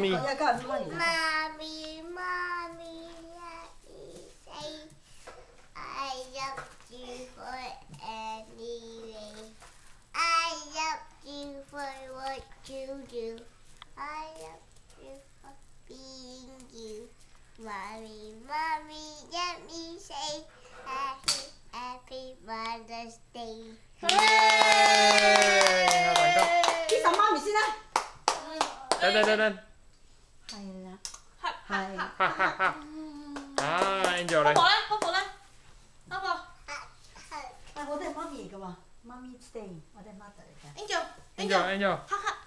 咪。 一家人媽咪。 媽咪媽咪let me say I love you for anyway. I love you for what you do. I love you for being you. Mommy, mommy, let me say happy Mother's Day. 呢首媽咪先啦。 等。 係啦， 係。 哈哈哈。啊 ，Angel 你。 波波咧，波波。 但我哋係媽咪嚟嘅喎，媽咪 stay，我哋 mother 嚟嘅。 Angel， Angel。 哈哈。